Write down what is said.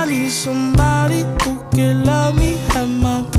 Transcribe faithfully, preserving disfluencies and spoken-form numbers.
need somebody who can love me at my